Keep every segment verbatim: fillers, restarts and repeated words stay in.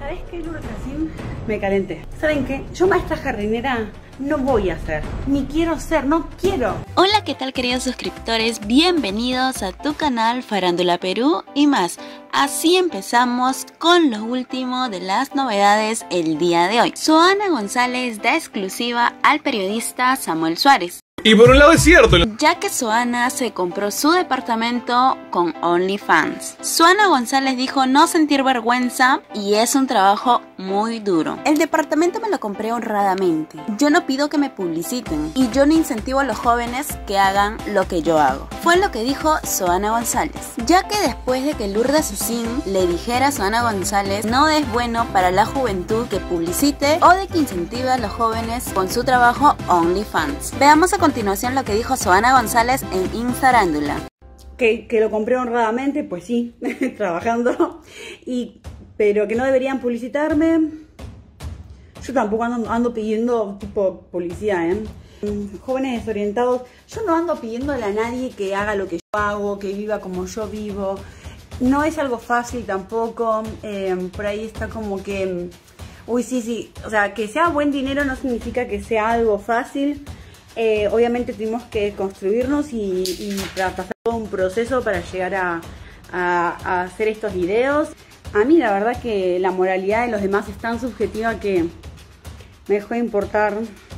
¿Sabés qué, Lourdes? Así me calenté. ¿Saben qué? Yo maestra jardinera no voy a ser, ni quiero ser, no quiero. Hola, ¿qué tal, queridos suscriptores? Bienvenidos a tu canal Farándula Perú y más. Así empezamos con lo último de las novedades el día de hoy. Soana González da exclusiva al periodista Samuel Suárez. Y por un lado es cierto, ya que Soana se compró su departamento con OnlyFans. Soana González dijo no sentir vergüenza y es un trabajo muy duro. El departamento me lo compré honradamente. Yo no pido que me publiciten y yo no incentivo a los jóvenes que hagan lo que yo hago. Fue lo que dijo Soana González. Ya que después de que Lourdes Susín le dijera a Soana González no es bueno para la juventud que publicite o de que incentive a los jóvenes con su trabajo OnlyFans. Veamos a continuación A continuación lo que dijo Soana González en Instarándula. Que, que lo compré honradamente, pues sí, trabajando, y, pero que no deberían publicitarme. Yo tampoco ando, ando pidiendo tipo publicidad, ¿eh? Jóvenes desorientados, yo no ando pidiéndole a nadie que haga lo que yo hago, que viva como yo vivo. No es algo fácil tampoco, eh, por ahí está como que, uy sí, sí, o sea, que sea buen dinero no significa que sea algo fácil. Eh, obviamente tuvimos que construirnos y, y pasar todo un proceso para llegar a, a, a hacer estos videos. A mí la verdad que la moralidad de los demás es tan subjetiva que me dejó de importar.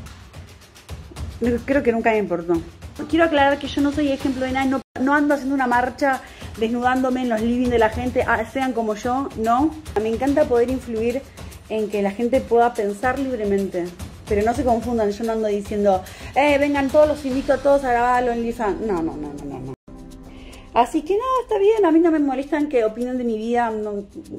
Creo que nunca me importó. Quiero aclarar que yo no soy ejemplo de nada, no, no ando haciendo una marcha desnudándome en los living de la gente, ah, sean como yo, no. Me encanta poder influir en que la gente pueda pensar libremente. Pero no se confundan, yo no ando diciendo, eh, vengan todos, los invito a todos a grabar al OnlyFans. No, no, no, no, no. Así que nada, está bien, a mí no me molestan que opinen de mi vida, no,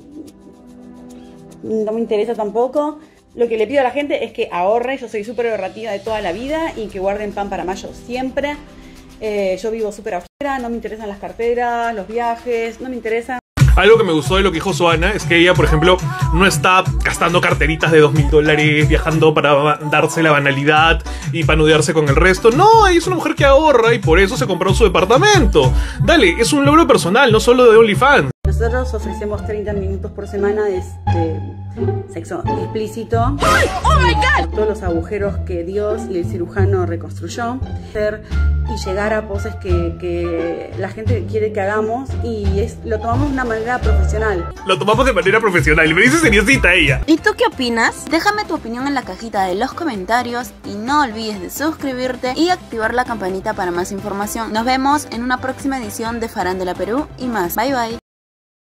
no me interesa tampoco. Lo que le pido a la gente es que ahorre, yo soy súper ahorrativa de toda la vida y que guarden pan para mayo siempre. Eh, yo vivo súper afuera, no me interesan las carteras, los viajes, no me interesan. Algo que me gustó de lo que dijo Soana es que ella, por ejemplo, no está gastando carteritas de dos mil dólares, viajando para darse la banalidad y panudearse con el resto. No, ella es una mujer que ahorra y por eso se compró su departamento. Dale, es un logro personal, no solo de OnlyFans. Nosotros ofrecemos treinta minutos por semana de, de sexo explícito. ¡Oh, my God! Todos los agujeros que Dios y el cirujano reconstruyó. Y llegar a poses que, que la gente quiere que hagamos y es, lo tomamos de una manera profesional. Lo tomamos de manera profesional y me dice seriosita ella. ¿Y tú qué opinas? Déjame tu opinión en la cajita de los comentarios y no olvides de suscribirte y activar la campanita para más información. Nos vemos en una próxima edición de Farándula Perú y más. Bye bye.